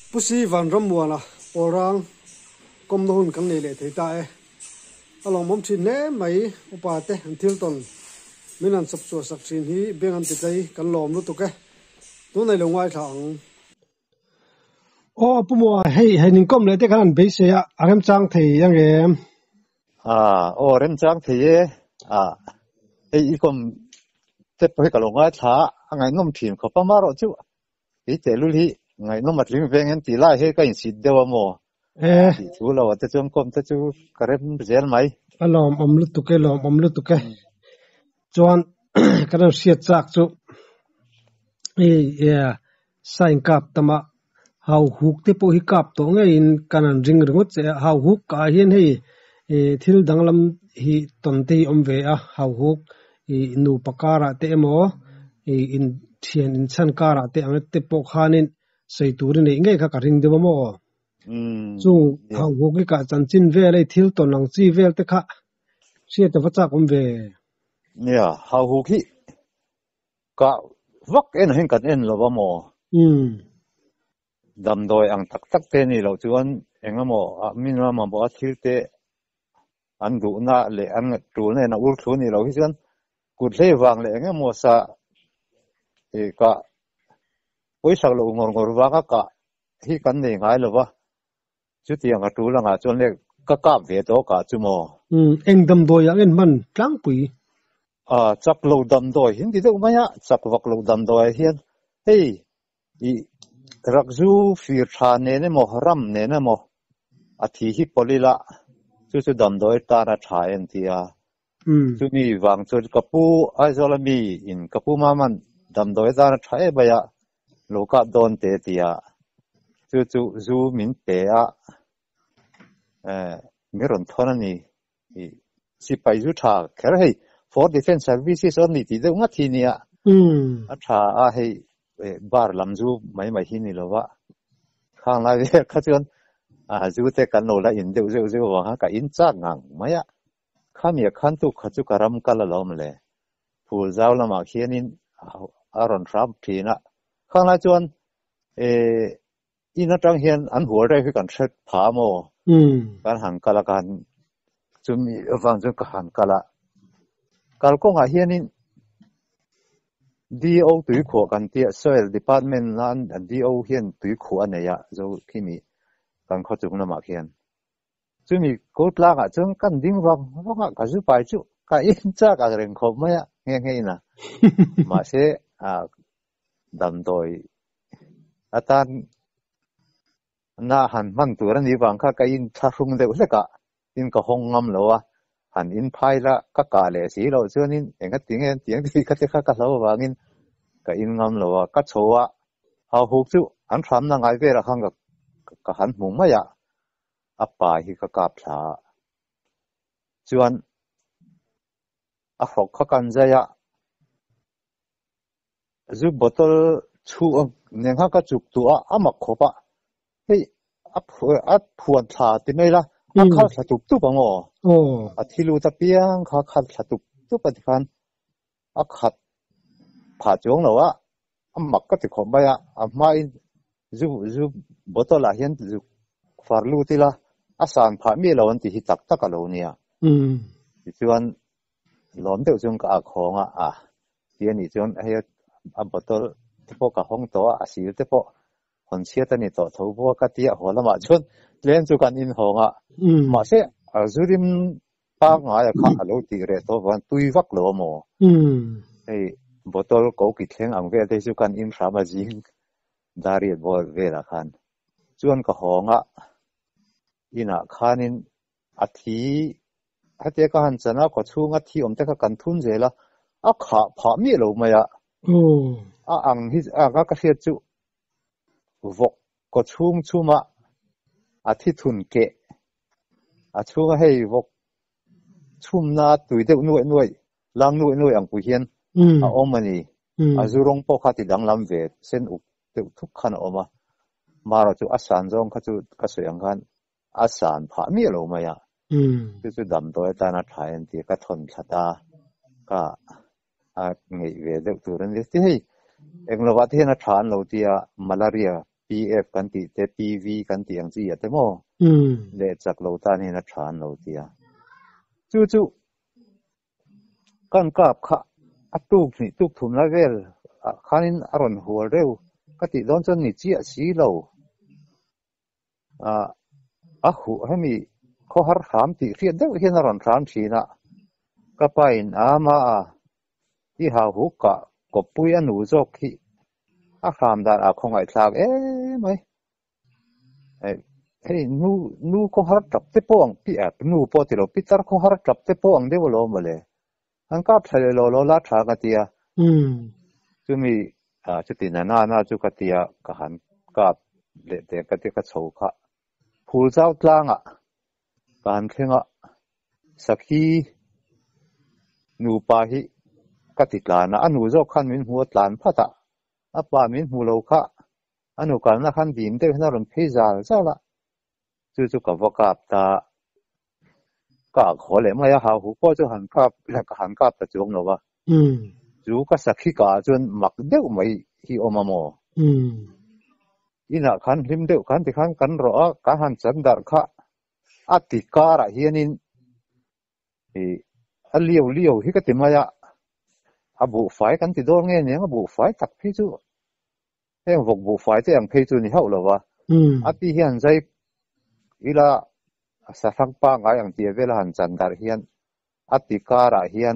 pusi van ramuala orang kom no hun kan nei le thei ta e along mom thin ne mai upa te until ton minan sap chu sak thin hi bengan ti chai kan lom lu tu ke tu nei lo ngai thang o pumo hei ning kom le te kan be se ya arem chang thei yang em o rem chang thei ei kom te poi ka lo ngai tha angai nom thin kho pa ma ro chu hi te lu hi ngai nom matling vengen ti lai he ka in sit dewa mo chu lo te chung kom te chu karem zel mai alom lu tu ke lom lu tu ke chuan kan siat chak chu sain kap tama hau huk te po hi kap to nge in kanan ring ringot che hau huk ka hian hei thil danglam hi ton te om ve a hau huk nu pakara te mo in thian in chan kara te ang te po khanin sei turin nei nge kha ka ring dewa mo chung hau huk ka chan chin ve le thil ton lang chi vel te kha sia te wacha kom ve nia hau huk hi ka vak en hen kan en lo ba mo dam doi ang tak tak te ni lo chuan engamo min ma bo thil te an du na le an tu ne na ur thu ni lo hi chuan kut le wang le engamo sa ka poisa lo ngor wa ka hi kan nei ngai lo ba chu ti ang tu la nga chuan le ka ve to ka chu mo eng dam doi ang en man tlang pui chak lo dam doi hin ti deuh mai a chak vak lo dam doi hian hei I rakzu fir tha ne mo ram ne mo athi hi polila chu dam doi ta ra tha en tia chu ni wang chu kapu aizolami in kapu ma man dam doi ta ra tha e ba ya loka don te tia chu zu min pe a meron thona ni si pai zu tha kher hei for defense services only ti de nga thi ni a tha a hei bar lamzu mai hi ni lowa khang la ve kha chuan zu te kan no la in deu wa ka in cha ngang maya khania khan tu kha chu karam kala lom le phul zaw lama khianin aron ram thina khang la chuan ina tang hian an huar dai hi kan thret pha mo kan hang kala kan chumi awang chu ka hang kala kal ko nga hianin DO tui kho kan tia soil department lan DO hian tui kho aneya zo khimi kan kho chung na ma khian chumi ko tla ga chung kan ding wang wa ka zu pai chu ka in cha ka reng kho ma ya nge na ma se dam doi atan na han man tu ran ni wang kha ka in tha hung de le ka in ka hong ngam lo wa han in phai la ka le si lo chuanin enga tiang ti ka te ka lo wangin ka in ngam lo ka chowa ha huk chu an tham na ngai ve ra khang ka han mung ma ya apa hi ka kap tha chuan a hok kha kan ja ya zu bottle chu ne nga ka chuk tu a ma khopa hei a phuan tha ti nei la a khal tha tu pa ngo a thilu ta piang kha khal tha tu pa ti khan a khat pha chong lo wa amak ka ti khom ba ya a mai zu bottle a hian zu farlu ti la a san pha mi lo an ti hi tak tak a lo nia ti chuan lom deuh chung ka a khonga ti ani chuan a bottle te po ka hong to a sil te po hon sia ta ni to tho bo ka ti a holama chuan len chu kan in honga ma se azurim pa nga ya kha lo ti re to wan tui vak lo mo ei botol ko ki thleng ang ve te chu kan in rama jing dari bol ve la khan chuan ka honga ina khanin athi hate ka han chana ko chunga thi om te ka kan thun jela a kha pha mi lo maya ang hi ka hriat chu vok ko chung chuma athi thun ke a chunga hei vok chumna tui deuh nuai lang nuai ang pu hian a omani azurong po khati danglam ve sen up te thuk khan oma maro chu asan jong kha chu ka soyang khan asan pha mi lo maya chu dam doi ta na thain ti ka thon thata ka a ngei ve deuh turan ti hei englowa the na than lo tia malaria PF กันติเต PV กันติอย่างจีอ่ะเตโมเดจากโลตานี่นะทานโลเตียจู่ๆกันกับข้าตุกนี่ตุกถุนละเวลข้านินอรอนหัวเร็วก็ติโดนจนนี่จีสีโลหูให้มีข้อหาถามติเรียนเด็กเรียนอรอนถามชีนะก็ไปมาที่หาหูกะกบปุยอนุจกที่ถามได้คงไอ้ทราบไม่นูข้อหาจับเตปองพี่นูพอที่เราพิจารข้อหาจับเตปองเดี๋ยวเรามาเลยอันกับทะเลโลลาทากติยาจะมีจุดที่น่าจุกติยากันกับเด็กกติกาโชค่ะผู้เจ้าตลางการเข่งสักทีนูปาหิกติกานะอนุโจขันมินหัวตลานพัตตาปามินหัวโลกะอนุการนะขันดีมเด็กน่ารำพิจารเจ้าละจู่ๆกับว่ากับตาก็ขอเลยไม่ยาหาหูก็จะหันกับแล้วก็หันกับตะจงเนาะวะจู่ก็สักทีก็จนหมักเดียวไม่ที่ออกมาโมอีน่ะขันริมเดียวขันที่ขันกันรอการหันสันดาร์ค่ะอติการะเฮียนินเลี้ยวที่ก็ติมายะบุไฟกันที่โดนเงี้ยบุไฟตักพี่จู่เฮ้ยบุไฟที่ยังพี่จู่นี่เขาเหรอวะติเฮียนใจอีละสักปังไงอย่างที่เวลาหันจันดาร์เฮียนอติการะเฮียน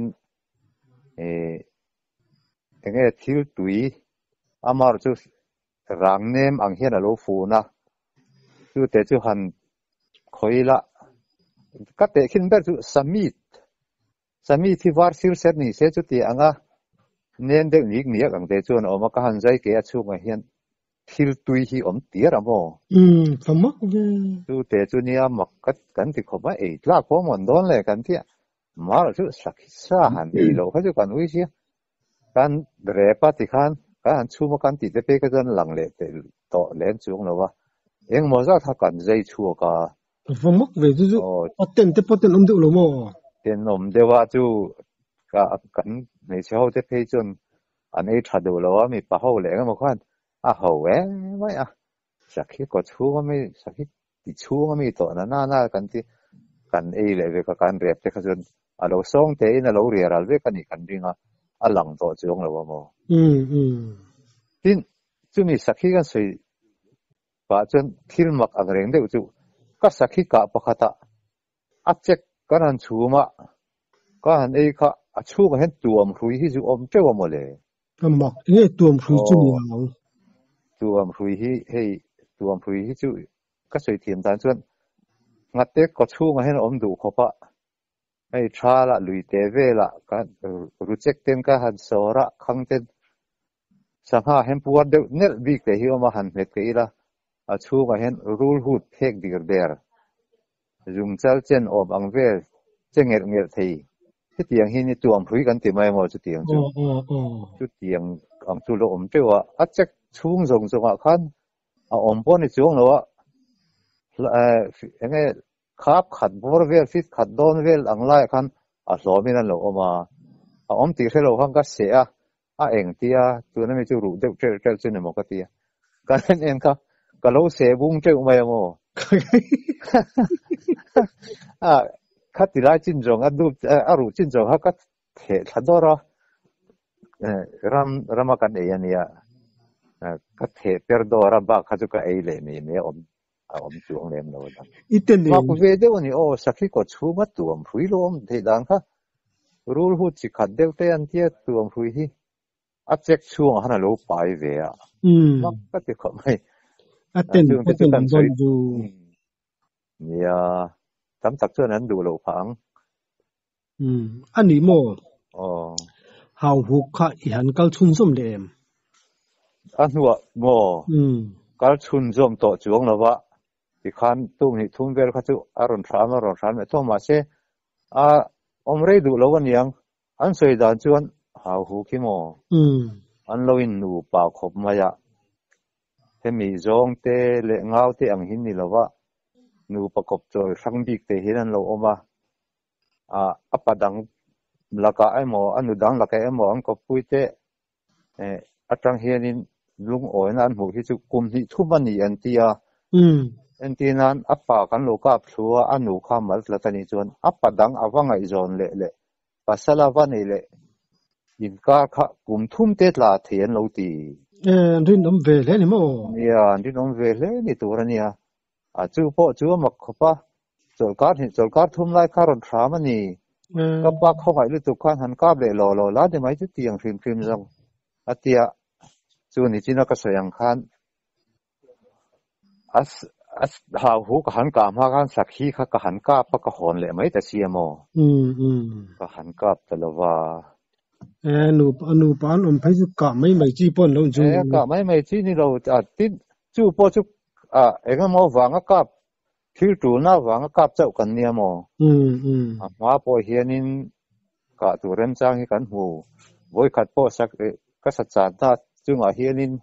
เงี้ยทิวตุยมาร์จู่รังเนมอังเฮียนโลฟูนะจู่แต่จู่หันคอยละก็แต่ขึ้นแบบจู่สมิธที่วาร์ซิลเซตนี่เสียจู่ที่อ่ะเน้นเด็กนิกอังแต่จู่นออกมาก็หันใจเกี่ยช่วงเฮียนทิลตุยที่ตีระโมสมักจู่แต่จู่นี่มักกันที่เขาไม่ลากพอมันโดนเลยกันที่มาจู่สักษาหันอีโลเขาจู่กันวิเชียกันเดรปติคันการชูมากันติดเป๊กจนหลังเละต่อเล่นช่วงแล้ววะมัวจะถ้ากันใจชัวก็สมักเวจู่เต็นดูโลโมเต็นเดียวว่าจู่กันในเช้าจะเพย์จนอันนี้ถ้าดูแล้วว่ามีป่าเขาเลยก็มาควันเขาไม่สักทีก็ชูก็ไม่สักทีติดชูก็ไม่ต่อน่ากันที่กันเลยเวก็กันเรียบแต่ก็จนเราส่งเตยน่ะเราเรียร์เวกันนี่กันจริงหลังต่อช่วงแล้วว่าโมที่จู่มีสักทีกันสวยป่าจนทิลมักอะไรเดียวจู่ก็สักทีกับปะขัดเจ็กกันชูมากันค่ะชูก็เห็นตัวมรุยที่จู่เจ้าโมเลยมักตัวมรุยจู่ตัวมรุยที่ตัวมรุยที่จู่ก็สวยเทียมตานจนงัดเด็กก็ชูมาเห็นดูเขาปะชาละลุยเตเวละกันรู้จักเต็มกันหันโซระขังเต็มสังหาเห็นปวดเด็กเน็ตบิ๊กเตหิอมาหันเม็ดกันอีละชูมาเห็นรูลฮูดเทกดิกเดอร์จุ่มเจ้าเจนอบังเวลเจงเงียทีที่เตียงที่นี่ตัวมรุยกันติไม่หมดจุดเตียงจุดเตียงจุดลมเจ้าว่าจักชุ่มส่งขันปนในช่วงแล้วว่าเงี้ยขับขัดบอร์เวลฟิตขัดโดนเวลอังไล่ขันสอมีนั่นหรอมาตีเสร็จแล้วขันก็เสียเองที่ตัวนั้นไม่จะรู้เด็กเจ้าเนี่ยมันก็ที่กันเองก็เราเสียบุ้งเจ้าไม่หมดขัดที่ไรจินจงดูรู้จินจงเขาก็เทขัดดอร์รำกันเองเนี่ยก็เทเปิดดอร์บ้าเขาจะก็เอเลยนี่ช่วงเล่มเรามาคุยเดี๋ยวนี้สักทีก็ชูมาตัวมรุยลมเทียงค่ะรู้หูจิขัดเดียวเตียนที่ตัวมรุยที่เจ็กช่วงฮันน่ะลูกไปเวียมันก็จะเขาไม่เต็นดูเนี่ยทำตักเท่านั้นดูเราพังอันนี้โมหาหุกค่ะอีหันกัลชุนส้มเดมอันหัวโมกัลชุนส้มโตจวงแล้ววะที่ขันตุ้มนี่ทุ่มเวลเขาจะอารมณ์ร้อนไม่ต้องมาเช่เรดูแล้ววันยังอันสวยด่านจวนหาหุกิโมอันเราอินนูปากขบมายะเฮมีจงเตเลงเอาเตอังหินนี่แล้ววะนูประกบจอยสังบิกเตหินันเราอมาปะดังลักไอหมออันนูดังลักไอหมออันก็ปุยเตจังเฮียนิน lung oi nan mu hi chu kum hi thumani an tia an ti nan apa kan lo ka phua anu kha mal la tani chuan apa dang awangai zon le le pasala wa nei le in ka kha kum thum te tla thian lo ti rin om ve le ni mo ya rin om ve le ni turania a chu po chu mak khopa chol kar thum lai karon thama ni ka pa kho ngai lu tu khan han ka le lo lo la de mai chu tiang phim phim zong atia chu ni china ka sayang khan as hau hu ka han ka ma kan sakhi kha ka han ka pa ka hon le mai ta siamo ka han ka talawa anu pan om phai chu ka mai chi pon lo chu ka mai chi ni lo tin chu po chu enga mo wanga ka thil tu na wanga ka chau kan niamo ma po hianin ka tu rem chang hi kan hu voi khat po sak ka sa cha ta chunga hianin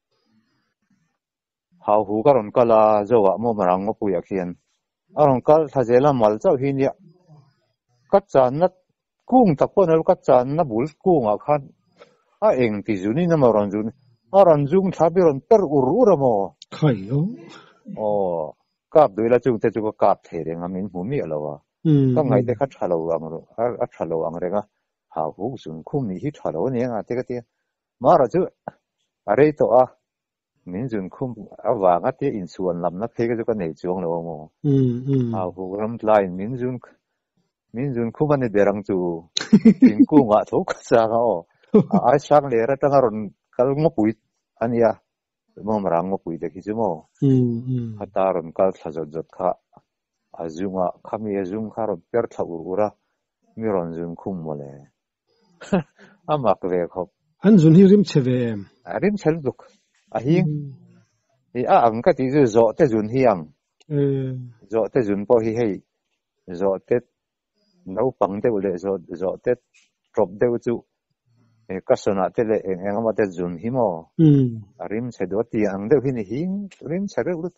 hau hu ka ron kala zowa mo marang mo puya khian aron kal thajela mal chau hi nia ka chan na kung tak pon al ka chan na bul kung a khan a eng ti zuni na maron zun aron jung thabiron per ur mo khai o kap doila chung te chu ka kap the re ngamin humi alawa ka ngai te kha thalo angro a thalo angrenga hau hu sun khum ni hi thalo ne nga te ka te mara chu are to a min jun khum awanga te in suan lam na phege ka nei chuang lo mo hau hu ram line min jun khum ani derang chu tin ku nga tho ka sa ga o ai sang le ra tang ron kal mo pui ania mo marang mo pui de ki chu mo hataron kal thajot jot kha azunga khami azung kha ron per tha ura mi ron jun khum mo le amak ve khop an jun hi rim cheve rim chel duk ahing ang ka ti zo te jun hiang zo te jun po hi hei zo te nấu bằng te ule zo te drop de chu ka sona te le eng ma te jun hi mo rim che do ti ang de hi ni hing rim che re u tu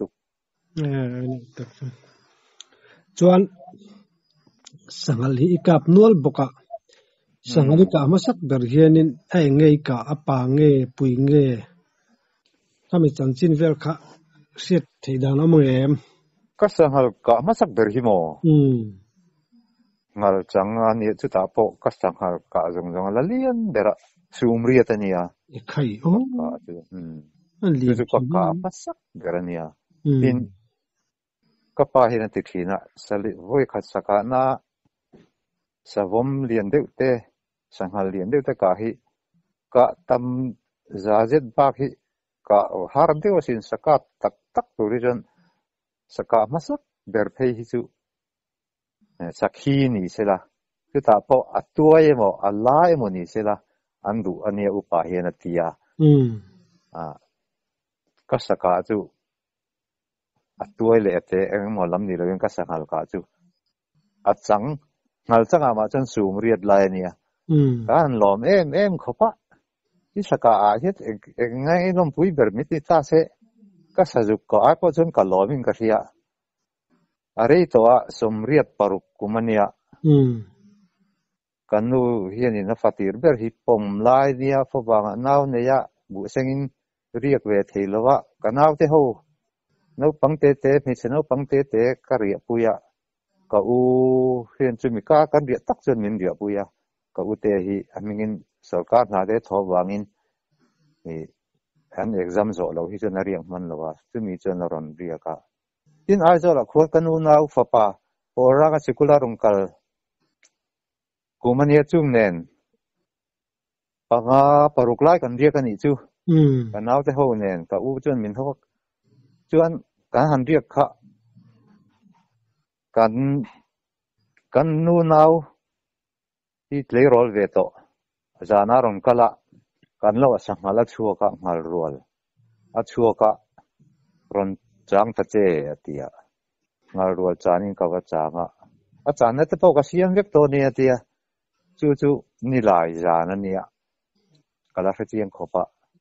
chuan sangal hi ikap nual boka sangal ka masak ber hianin ai ngei ka apa nge pui nge kami chanchin vel kha siat theidana mo em ka sangal ka masak ber hi mo ngal chang ani chu ta po ka sangal ka jong jong la lian dera sumri atania khai ka chu chu ka masak berania tin ka pa hi na tikhina sali voi khat saka na savom lian de te sangal lian de te ka hi ka tam zajet ba hi ka har de osin saka tak tak turijan saka masak ber phei hi chu sakhi ni sela chu ta po atua emo ala emo ni sela andu ania upa hi na tia ka saka chu atuai le te eng mo lam ni lo ka sangal ka chu achang ngal changa ma chan sum riat lai nia kan lom em khopa ti saka a het ngai nom pui ber mi ti ta se ka sajuk ko a po chon ka lomin ka ria are to a som riat paruk kumania kanu hian in a fatir ber hi pom lai nia fo bang naw ne ya bu sengin riak ve theilowa kanaw te ho no pangte te mi cheno pangte te karia puya ka u hian chumi ka kan ria tak chon min ria puya ka u te hi amingin sarkar na de thowangin an exam zo lo hi chon ariang man lowa chumi chon ron ria ka tin ai zo la khol kanu nau fa pa ora ka sikula rungkal kumania chung nen panga paruklai kan ria kan ni chu kanaw te ho nen ka u chon min ho chuan kan han riak kha kan nu nau hi tlei rol ve to zana ron kala kan lo asangala chuaka ngal rol a chuaka ron chang ta che atia ngal rol chanin ka wa changa a chan te to ka siam vek to ne atia chu chu ni lai zana nia kala fa chiang khopa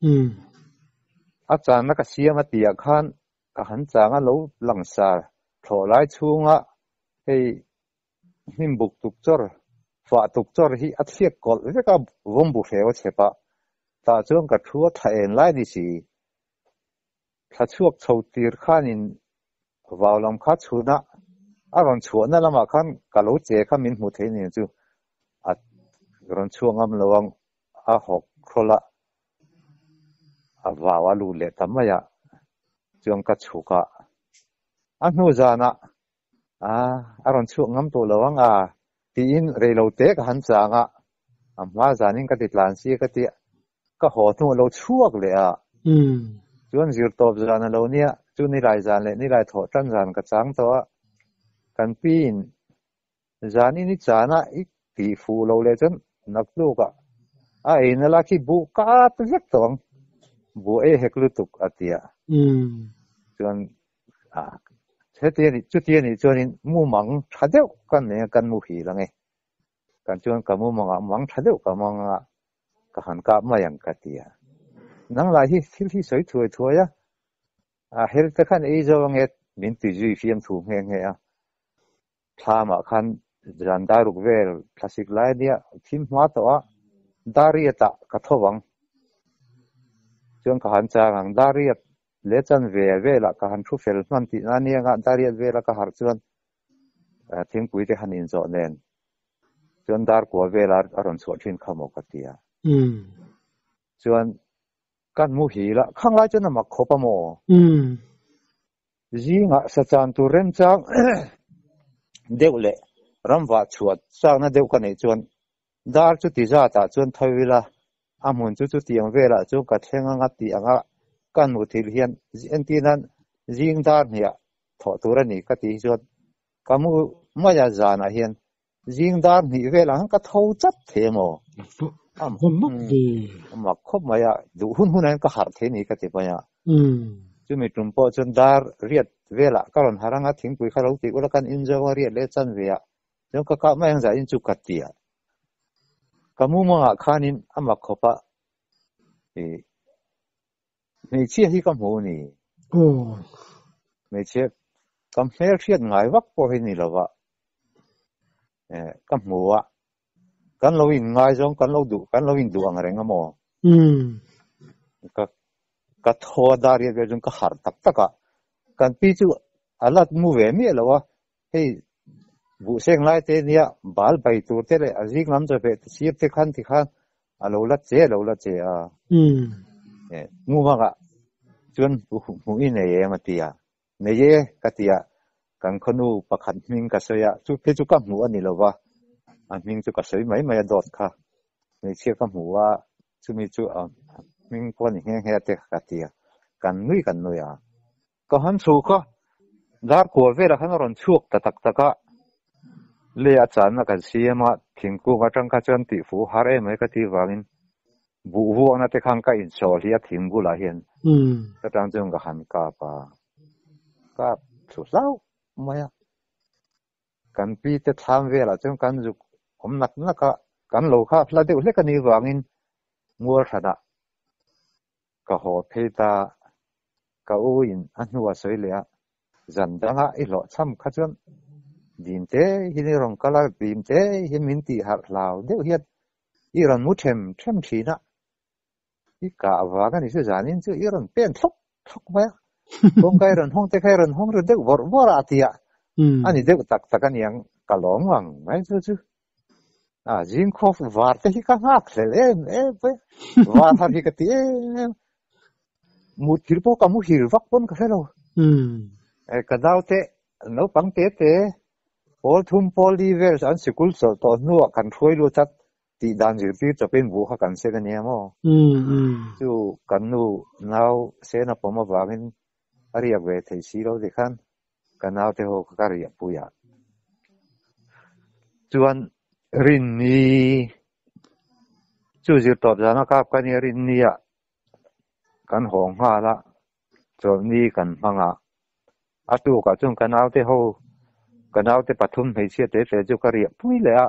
a chan na ka siam atia khan ka han changa lo langsar tholai chunga hei himbuk tuk chor fa tuk chor hi athiek kol veka vombu feo chepa ta chuan ka thua tha en lai ni si tha chuak chho tir khanin vawlam kha chuna aron chuana lama khan kalo che kha min mu the ni chu a ron chuangam lawang a hok khola a wawa lu le tamaya chuang ka chuka a nu zana aron chuangam to lawang a tin reilo te ka han changa amma zanin ka titlan si ka ti ka ho tu lo chuak le a chuan zir top zana lo nia chu ni rai zan le ni rai tho tan zan ka chang to kan pin zani ni chana I ti fu lo le chen nak lu ka a ina la ki bu ka tu vek tong bu e heklu tuk atia chuan thế tiền chút tiền thì cho nên mua măng thắt đeo cái này cái mua hỉ là nghe cái chuyện cái mua măng thắt đeo cái măng cái hàng cáp mà yang cái tia nang lại hi sấy thổi thổi á hết cái khăn ấy cho nghe mình tự duy phim thủ nghe nghe tham mà khăn dàn đa rục về classic lại đi phim hóa to dari ta cái thô vắng chuyện cái hàng trang hàng dari lẽ chân về là cái hàng thu phèn man thì anh em ngạn dari về là cái hàng chuyện tiếng quý thì hành in rõ nên chuyện dar của về là aron suốt trên khăm một cái tia chuyện kan mu hi la khang lai chana ma khopa mo zinga sachan tu rem chang deule ramwa chuat sang na deu ka nei chuan dar chu ti za ta chuan thawila amun chu tiang vela chu ka thenga nga ti anga kan mu thil hian entinan zing dar nia tho turani ka ti chuan kamu maya zana hian zing dar ni vela ka tho chat themo mà khóc mà ya đủ hun anh có hạt thế này cái gì vậy chứ mình trồng bao chân dar riết về là các bạn harang tiếng quý khai lâu thì có cái injo riết lấy chân về à nhưng các mấy anh giải injo cắt tiệt các mua mà khanin mà khóc à thì mình chia hi cái mua này mình chia cái mấy riết ngay vắt qua hình này là vậy cái mua kan lo in ngai jong kan lo in du ang renga mo ka tho dari ve jong ka har tak taka kan pi chu alat mu ve mi lawa hei bu seng lai te nia bal bai tur te le azing lam ja ve sir te khan ti khan alo la che a mu ma ga chun mu in ne ma tia ne ye ka tia kan khonu pakhat ming ka soya chu pe chu ka mu ani lawa mình chú cả sấy mấy mấy đọt cả mình chia cái mũ chú mình chú mình quan hệ nghe thế cả tiệt cần nuôi có hắn chú có dar của về là hắn còn chuộc tắc cả lẽ chán là cái gì mà thiên cô cái trong cái chân tỷ phú hà em mấy cái tỷ vàng vụ vụ nó thì khang cái in sổ thì thiên cô là hiện cái trong trong cái hắn cả chú sao mày cần pi te tham về là trong cần dục hôm nát nó cần lâu khá là đều lấy cái này vàng in mua thật à cái họ thấy ta cái uin anh mua sấy lẹ dần dần ít lọ xăm khát chân điểm thế hiện rong cái là điểm thế hiện mình tì hạt lao đều hiện Iran muốn thêm gì nữa cái cả vàng cái này sẽ giảm in chứ Iran bên thóc vậy không cái Iran không cái Iran không rồi đều vỡ ra thì anh đều tắc cái này cái lỏng vàng mấy chứ riêng khoa vạt thì cái ngắt lên vậy vạt thì cái gì một kilo cả một kilo vắt bốn cái đâu cái đào thế nó bằng thế Paul thum Paul đi về anh sẽ cứu số to nữa cần thuê luôn chắc thì đang dự định cho bên vũ cần sẽ cái này mà chú cần nu nào sẽ nó bỏ mà vào bên ariak về thì xí đâu thì khăn cái nào thì họ cái ariak bùi chú anh rin ni chú dự tập ra nó cái này rin ni kan hong ha la cho ni kan manga atu ka chung kan autte ho kan autte pathum hei sia te te ju kari pui le a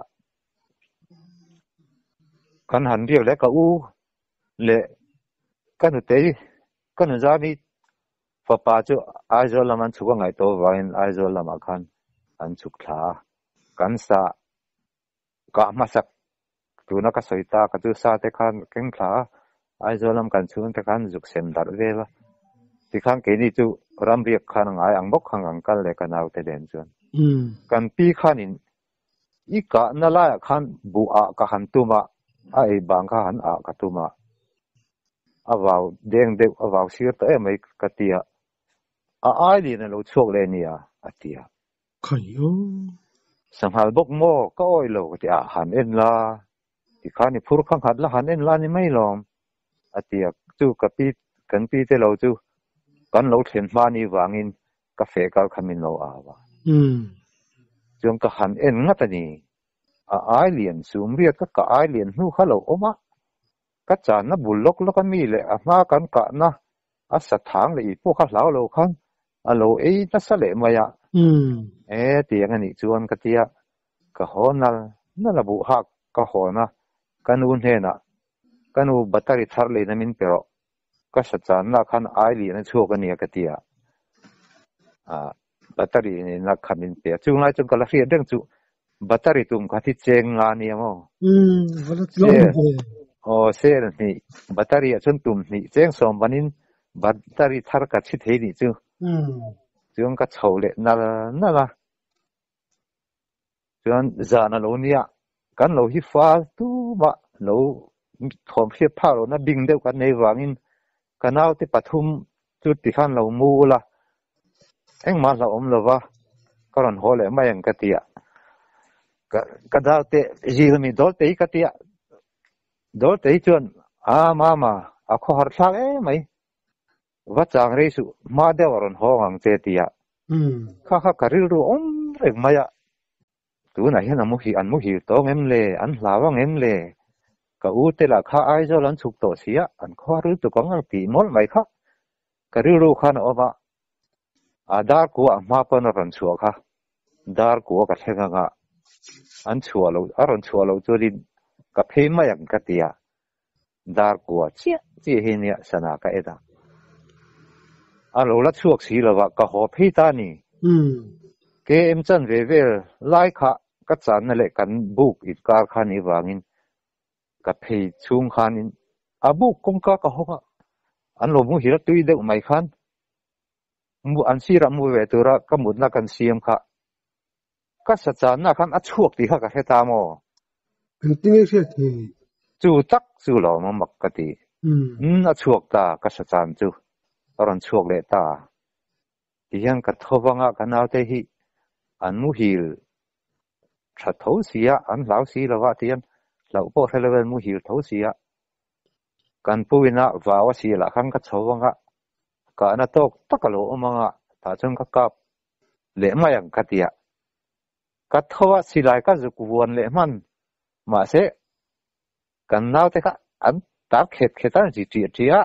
kan han rio le ka u le kan te kan za ni fa pa chu ai zo laman chu ngai to wain ai zo lama khan an chuk tha kan sa ka masak tu na ka soita ka tu sa te khan keng tha ai zo lam kan chuan ta kan juk sem dar vela ti khang ke ni chu ram riak khan ngai ang bok khang ang kal le kanau te den chuan kan pi khanin i ka na la khan bu a ka han tuma ai bang kha han a ka tuma awaw deng de awaw sir ta e mai ka tia a ai li na lo chok le ni a atia khayo samhal bok mo ka oi lo ka tia han en la ti khani phur khang khat la han en la ni mai lom atia chu ka pi kan pi te lo chu kan lo then ma ni wangin ka fe kal khamin lo awa chung ka han en nga ta ni a ai lian sum riat ka ai lian nu khalo oma ka cha na bulok lo ka mi le a ma kan ka na a sa thang le i po kha lao lo khan a lo e na sa le ma ya e tiang ani chuan ka tia ka honal na la bu ha ka hona kanun he na kanu batari thar le na min pero ka sa cha na khan ai li na chu ka ni ka tia a batari ni na khamin pe chung lai chung ka la ri deng chu batari tum ka thi cheng nga ni mo o se ni batari a chun tum ni cheng som banin batari thar ka chi the ni chu chung ka chho le na la chuan za na lo nia kan lo hi fa tu ma lo thom phia pha lo na ding deuh kan nei wangin kanau te pathum chu ti khan lo mu la eng ma la om lova karon hole mai ang katia ka dau te jilmi dol te katia dol te chuan a mama a kho har thak e mai wa chang re su ma de waron ho ang che tia kha karil ru om rek maya tu na hian amu hi an mu hi to ngem le an hlawa ngem le ka u te la kha ai zo lan chuk to sia an kho ru tu kong ang ti mol mai kha karil ru khan oma adar ku a ma pon ron chuwa kha dar ku ka thenga nga an chuwa lo aron chuwa lo churin ka phei mai ang ka tia dar ku chi he nia sana ka eda a lo la chuak si lawa ka ho phei ta ni ke em chan ve ve lai kha ka chan na le kan buk it kar khan i wangin ka phei chung khanin abu kong ka ho an lo mu hi ra tui de mai khan mu an si ra mu ve tu ra ka mut na kan siam kha ka sa chan na khan a chuak ti kha ka heta mo tinge se the chu tak chu lo ma mak ka ti a chuak ta ka sa chan chu ron chuak le ta tiang ka thowanga kanau te hi an mu hil tha tho sia an lau si lawa tian lau po thelevel mu hil tho sia kan puina wawa si la khang ka thowanga ka na tok takalo omanga ta chung ka kap le mayang katia ka thowa silai ka zu kuwan le man ma se kan nau te ka an ta khet kheta ji ti tia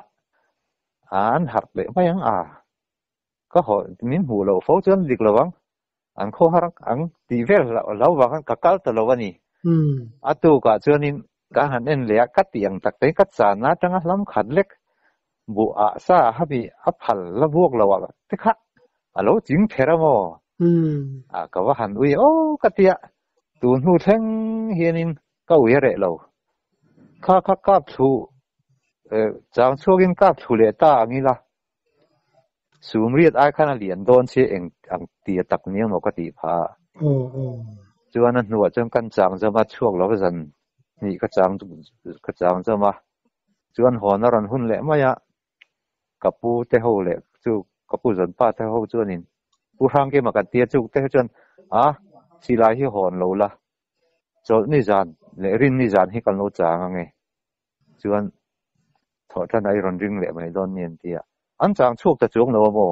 an har le mayang a ka ho min hu lo fo chon dik lawang an kho har ang ti vel lo wa kan ka kal ta lo wani atu ka chuanin ka han en le ka tiang tak te ka cha na tanga lam khat lek bu a sa habi a phal la buak lawa te kha alo jing thera mo a ka wa han ui o ka tia tun hu theng hianin ka ui re lo kha ka thu chang chuagin ka thu le ta angila sumriat ai khana lian don che eng ang ti tak niang mo ka ti pha chuan an nuwa chang kan chang zama chuak lo zan ni ka chang zama chuan honaran hun le maya kapu te ho le chu kapu zan pa te ho chuanin pu rang ke ma kan tia chu te chuan a silai hi hon lo la chol ni zan le rin ni zan hi kan lo chang ange chuan tho tan ai ron ring le mai don nen tia an chang chuak ta chuang lo mo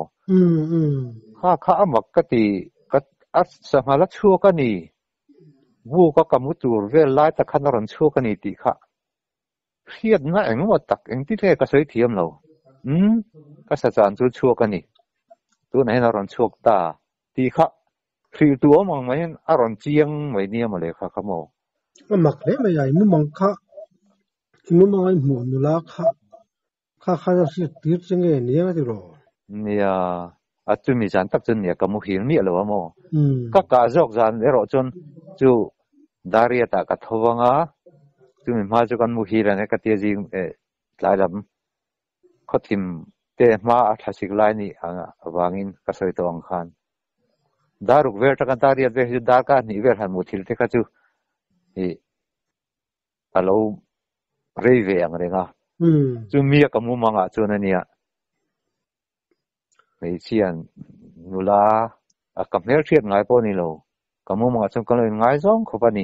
kha amak ka ti ka at samala chuak ani bu ka kamu tur vel lai ta khan ron chuak ani ti kha khiat na eng wa tak eng ti the ka soi thiam lo ka sa chan chu chuak ani tu nai na ron chuak ta ti kha thri tu mong mai a ron chiang mai ni ma le kha mo mak le mai ai mu mang kha mu mang ai mu nu la kha si ti chenge ni ya ti ro nia a chu mi jan tak chun ne ka mu hil mi lo mo ka jok jan le ro chun chu daria ta ka thowanga chu mi ma chu kan mu hi ra ne ka te ji lại làm có tìm te ma thà xích lại ni vangin cái sợi tông khan daruk ver ta kan tari ve dar ka ni ver han muthil te ka chu hi alo rei ve ang renga chu mi ka mu manga chu na nia mei chian nula a kam her thiet ngai po ni lo ka mu manga chu ka lo ngai zong kho pa ni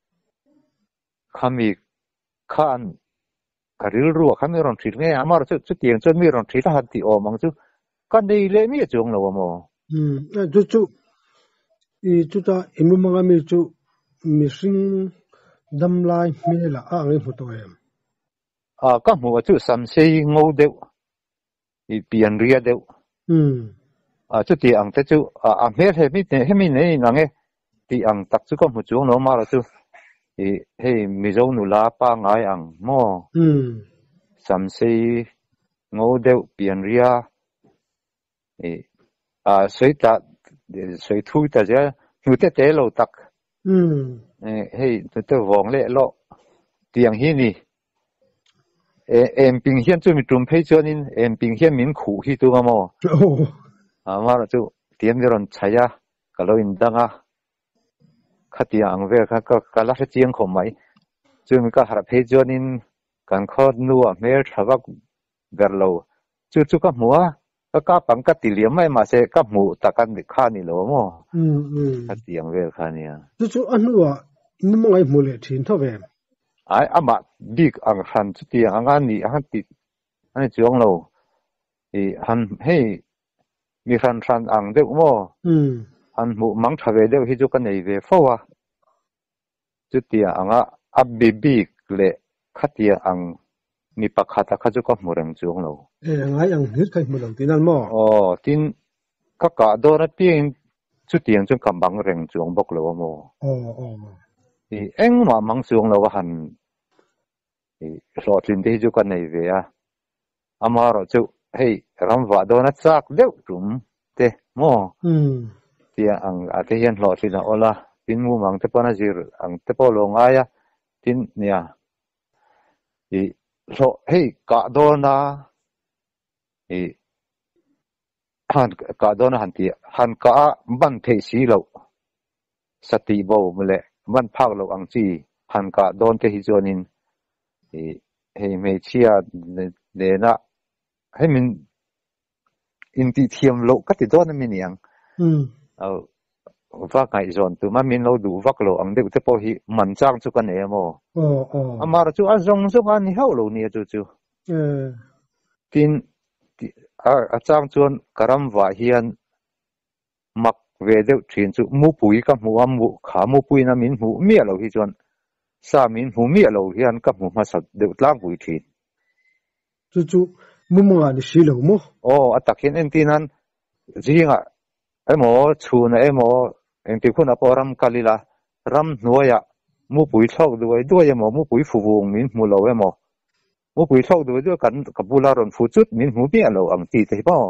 khami khan karil ru khami ron thit nge amar chu tiang chon mi ron thit han ti o mang chu kan dei le mi chung lo mo chu chu ta imu manga mi chu missing dam lai me la ngai pho to em ka mu chu sam sei ngo deu i pian ria deu chu ti ang te chu mer he mi nei na nge ti ang tak chu ko mu chung no ma ra chu he mi zo nu la pa ngai ang mo sam sei ngo deu pian ria sei ta sei thu ta ja nu te lo tak hey te vong le lo tiang hi ni em ping hian chu mi tum phei chonin em ping hian min khu hi tu ma mo ma ra chu tiam ron chaya kalo in danga khatia ang ve kha ka la sa chiang khom mai chu mi ka har phei chonin kan khot nu a mer thawak gar lo chu ka muwa ka pang ka ti liam mai ma se ka mu takan ni kha ni lo mo khatia ang ve kha nia chu anwa imu mangai mu le thin tho ve ai ama big ang han chu ti ang an ni han ti ani chuang lo han hey mi han ang de mo han mu mang thave de hi chu kan nei ve fowa chu ti anga abbi big le khatia ang ni pakhata kha chu ka murang chuang lo ngai ang hit kai mu lo tinan mo tin ka do na pin chu tiang chu kam bang reng chuang bok lo mo eng ma mang chuang lo han lo tin te chu kan nei ve amaro chu hey ram va do na chak deu tum te mo tia ang ate hian lo tin ola tin mu mang te pana zir ang te po lo ngaya tin nia lo hey ka do na han ka do na han ti han ka ban the si lo sati bo mule ban phak lo ang chi han ka don te hi chonin hey me chia de na hey min in ti thiam lo ka ti don min yang va kai zon tu ma min lo du vak lo ang de te po hi man chang chu kan e mo amar chu a zong zo kan ni hau lo ni chu tin a chang chuan karam wa hian mak ve deuh thin chu mu pui ka mu mu kha mu pui na min mu mi lo hi chuan sa min mu mi lo hian ka mu ma sa deuh tlang pui thin chu mu ma ni si lo mo atakin en tinan ringa emo chuna emo en ti khuna poram kalila ram nuaya mu pui thok duai emo mu pui fu wong min mu lo emo mu pui thok duai kan kapula ron fu chut min mu mi lo ang ti te po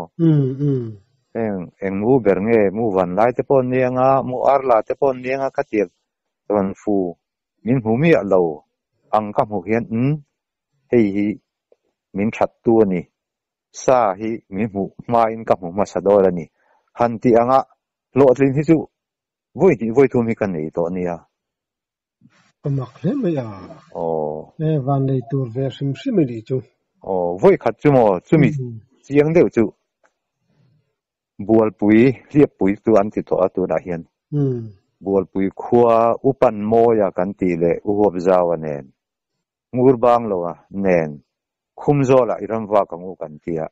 eng mu bernge mu van lai te pon nianga mu arla te pon nianga khatir ron fu min mu mi lo ang ka mu hian hei hi min that tu ni sa hi min mu ma in ka mu ma sa do la ni han ti anga lo tlin hi chu voi thu mi kan nei to nia mak le me ya van nei tur ver sim sim ni chu voi khat chu mo chu mi chiang deu chu bual pui liep pui tu an ti to tu na hian bual pui khua upan mo ya kan ti le u hop zawa nen ngur bang lo nen khum zo la iram wa ka ngu kan tia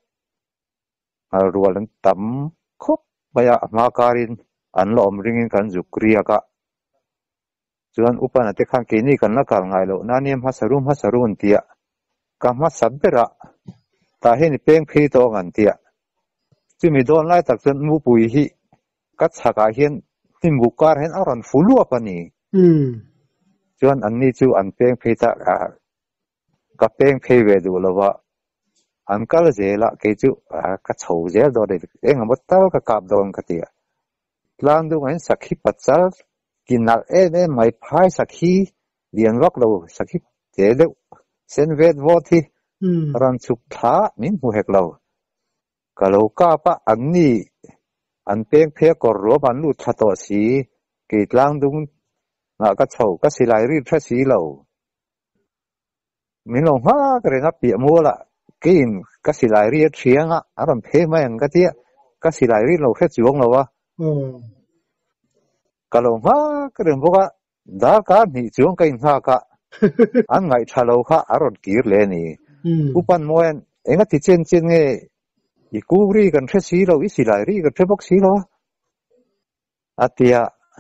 rual an tam khop baya ma karin an lom ringin kan zukria ka chuan upan ate khan ke ni kan la kal ngai lo na nem hasarun tia ka ma sabbera ta he ni peng phi to ngan tia chu mi don lai tak chuan mu pui hi ka chhaka hian tim bu kar hen aron fulu apani chuan an ni chu an peng phi ta ka peng phi ve du lova an kal zela ke chu ka chho zel do de eng am tal ka kap don ka tia tlang du ngai sakhi pachal kinal e mai phai sakhi lian wak lo sakhi te de sen vet vo thi ran chuk tha min hu hek lo kalau ka pa an ni an peng phe kor ro ban lu tha to si ke tlang dung nga ka chau ka silai ri tha si lo min lo ha ka re na pi mo la kin ka silai ri thianga aram phe ma ang ka tia ka silai ri lo phe chuang lo wa kalau ha ka re bo ka da ka ni chuang ka in ha ka an ngai tha lo kha aron kir le ni upan moen enga ti chen chen nge i kubri kan the si lo i silai ri kan the bok si lo atia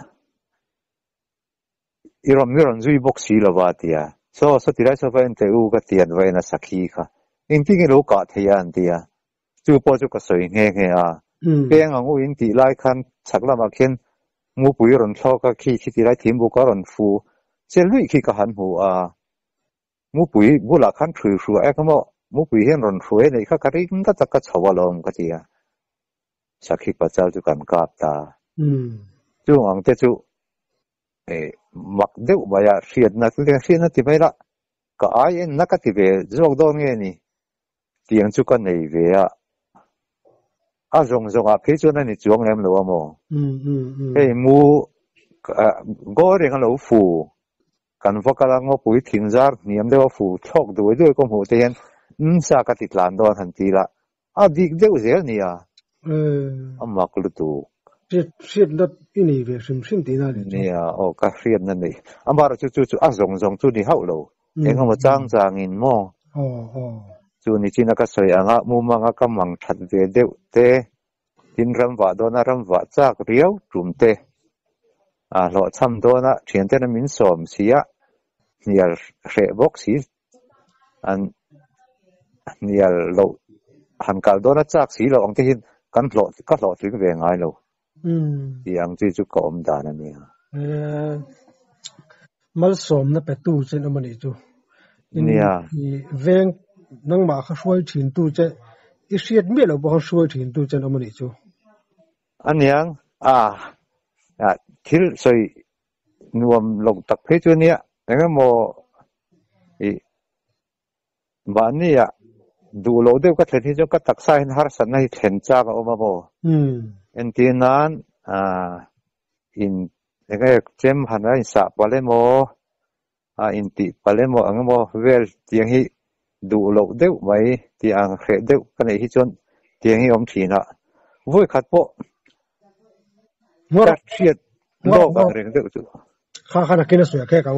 irom miron zui bok si lo wa tia so tirai so ven te u ka tian vai na sakhi kha in ti nge lo ka thia an tia chu po chu ka soi nge nge a peng ang u in ti lai khan chakla ma khen mu pui ron tho ka khi ti lai thim bu ka ron fu che lui khi ka han hu a mu pui bu la khan thru thru a ka mo mu pui hen ron thruai nei kha ka ri ka ta ka chawalom ka tia sakhi pa chal chu kan kap ta chu ang te chu mak deu baya riat na tu riat na ti mai la ka ai en na ka ti ve jok don nge ni tiang chu ka nei ve a rong a phe chu na ni chuang lem lo mo ei mu go re nga lo fu kan vokala ngo pui thing jar niam de fu thok du ko mu te hen sa ka ti tlan don han ti la a dik deu zel ni a amma ku tu riết đất ini về sim tí nào nè ka riếtนั่นนี่ambar chu a zong chu ni hau lo eng ma chang in mo chu ni china ka soi anga mu manga ka mang that ve deu te tin ram wa dona ram wa chak riau tum te a lo cham dona thian te na min som sia nial re box si an nial lo han kal dona chak si lo ong te hin kan lo tling ve ngai lo yang chi chu kom da na mi mal som na pe tu chen amani chu nia veng nang ma kha shoi thin tu che i riat me lo bo shoi thin tu chen amani chu anyang thil soi nuam lok tak phe chu nia nga mo ba nia du lo de ka thlen hi chu ka tak sai har san nai thlen cha ka oma bo entinan in enge chem hana in sa palemo in ti palemo angmo vel tiang hi du lo deu mai ti ang khe deu kan hi chon tiang hi om thina voi khat po ngora chiat lo ka reng deu chu kha na kina suya khe ka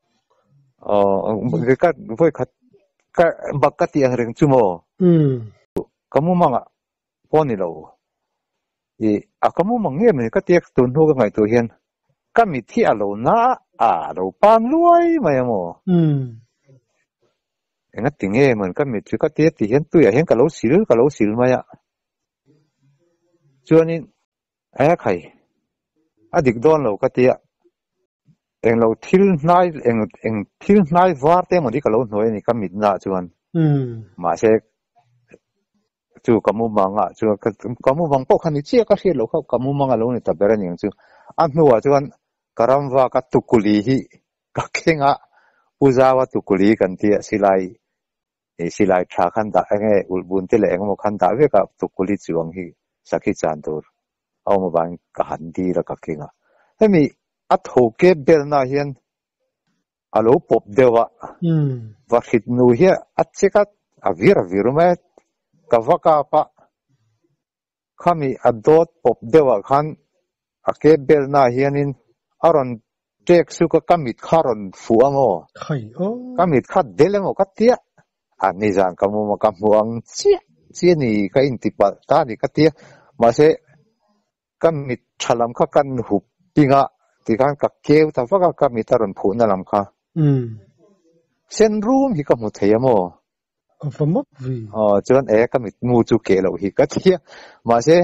ka voi khat ka bakati ang reng chu mo kamu manga poni lo akamu mangi me ka tek tun ho ngai to hian ka mi thi alo na lo pan luai mai mo enga tinge man ka mi chu ka te ti hian tu ya hian ka lo sil mai ya chuanin khai adik don lo ka tia eng lo thil nai war te mo di ka lo noi ni ka mi na chuan ma se chu kamu manga chu kamu bang po khani che ka hre lo kha kamu manga lo ni ta beran yang chu a hnuwa chuan karamwa ka tukuli hi ka khenga pujawa tukuli kan ti silai tha khan da nge ulbun te le engmo khan da ve ka tukuli chuang hi sakhi chandur aw ma bang ka handi ra ka khenga hemi a thoke belna hian alo pop dewa wa khit nu hi a cheka avir ma kavaka pa khami adot pop dewa khan ake belna hianin aron tek su ka kamit kharon fuango kamit khat delemo katia ani jang kamu ma kamuang chi ni ka intipa ta ni katia ma se kamit thalam kha kan hu pinga ti kan ka keu ta vaka kamit aron phu na lam kha sen room hi ka mu theyamo chuan ka mi mu chu ke lo hi ka thia ma se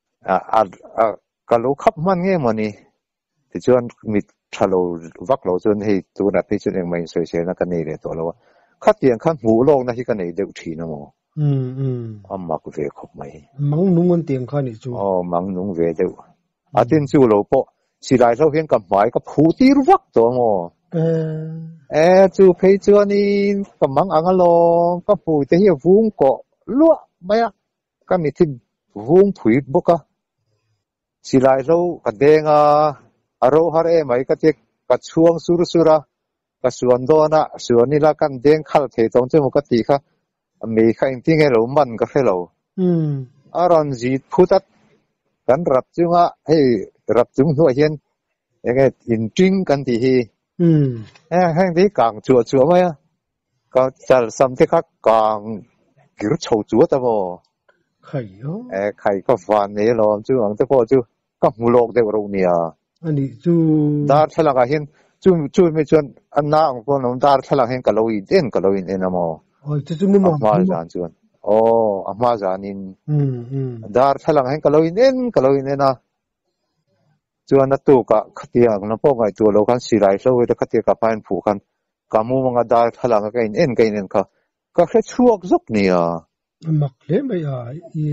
ka lo khap man nge mani ti chuan mi thalo vak lo chuan hei tu na pe chuan eng mai soi se na ka nei le to lo khat tiang khan mu lo na hi ka nei deu thi na mo amma ku ve khop mai mang nung on tiang kha ni chu mang nung ve deu atin chu lo po silai lo hian ka mai ka phu ti ruak to mo chú thấy chưa ni cầm măng ăn lo có phù thế hiểu vuông cọ lúa mấy á cái mình thì vuông phủi bốc á chỉ lại đâu cái đèn râu har mấy cái chiếc cái chuông sura cái xuân đó na xuân ni là cái đèn khal thế trong chứ một cái gì khác mấy cái tiếng nghe lâu man cái phải lâu ron gì phút cái rập chung á hay rập chung thôi hen cái in trinh cái gì hàng tí càng chùa mấy á có chả xăm thế khác càng kiểu chầu chúa ta mò khai có phản này lo chứ anh thấy chứ có mù lộc đấy rồi nè anh đi chú đã thay là cái hiện chú mấy chuyện anh nào cũng nói đã thay là hiện cái lối in em mò chú mua mà dàn chứ mà dàn in đã thay là hiện cái lối in na chú anh tu cả khát tiếng nó phong ngày tu lâu kan xì lại rồi đó khát tiếng cả phản phụ kan kamu mga đã thay là cái in ka hết chuộc giúp nè mặc lên bây giờ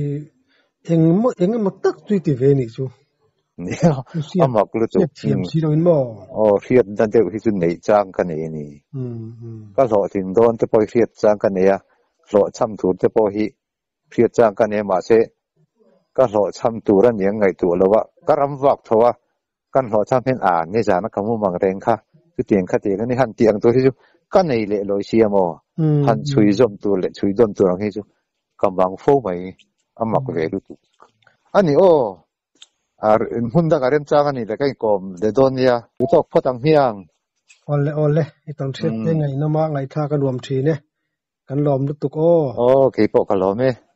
em một tắc tùy tivi về này chú mặc luôn chú xem xí đâu mà riết đang theo cái chuyện này trang cái này nè cái lộ trình đó thì phải riết trang cái này lộ chăm thủ thì phải riết trang cái này mà sẽ cái lộ chăm thủ là những ngày thủ rồi cái rắm vạc thôi cái lộ chăm hiện như thế nó kamu mang rèn kha cái tiền cái này hắn tiền tôi thì chú cái này lệ lối xí mà hắn chui dom tu lệ chui dom tu rằng hay chú cầm bằng phô mày mặc về luôn anh Hunda karen trang ani le kai kom de donia utok phatang hiang ole itang thet te ngai nama ngai tha kan rom thi ne kan lom lutuk ke po ka lom e